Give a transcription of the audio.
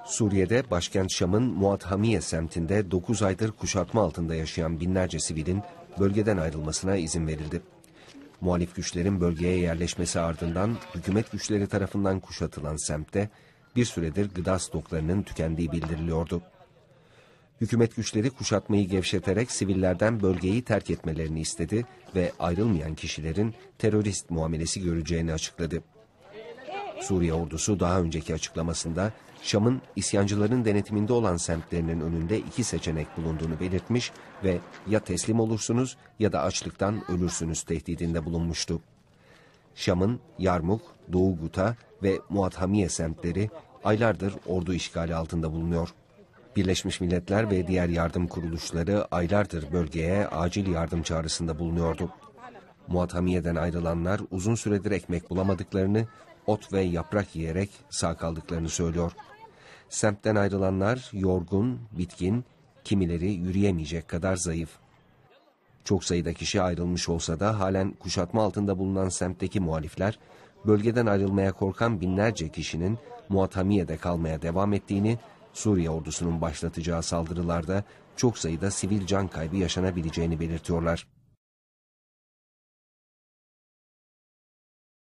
Suriye'de başkent Şam'ın Muathamiye semtinde 9 aydır kuşatma altında yaşayan binlerce sivilin bölgeden ayrılmasına izin verildi. Muhalif güçlerin bölgeye yerleşmesi ardından hükümet güçleri tarafından kuşatılan semtte bir süredir gıda stoklarının tükendiği bildiriliyordu. Hükümet güçleri kuşatmayı gevşeterek sivillerden bölgeyi terk etmelerini istedi ve ayrılmayan kişilerin terörist muamelesi göreceğini açıkladı. Suriye ordusu daha önceki açıklamasında Şam'ın isyancıların denetiminde olan semtlerinin önünde 2 seçenek bulunduğunu belirtmiş ve ya teslim olursunuz ya da açlıktan ölürsünüz tehdidinde bulunmuştu. Şam'ın Yarmuk, Doğu Guta ve Muathamiye semtleri aylardır ordu işgali altında bulunuyor. Birleşmiş Milletler ve diğer yardım kuruluşları aylardır bölgeye acil yardım çağrısında bulunuyordu. Muathamiye'den ayrılanlar uzun süredir ekmek bulamadıklarını, ot ve yaprak yiyerek sağ kaldıklarını söylüyor. Semtten ayrılanlar yorgun, bitkin, kimileri yürüyemeyecek kadar zayıf. Çok sayıda kişi ayrılmış olsa da halen kuşatma altında bulunan semtteki muhalifler, bölgeden ayrılmaya korkan binlerce kişinin Muathamiye'de kalmaya devam ettiğini, Suriye ordusunun başlatacağı saldırılarda çok sayıda sivil can kaybı yaşanabileceğini belirtiyorlar.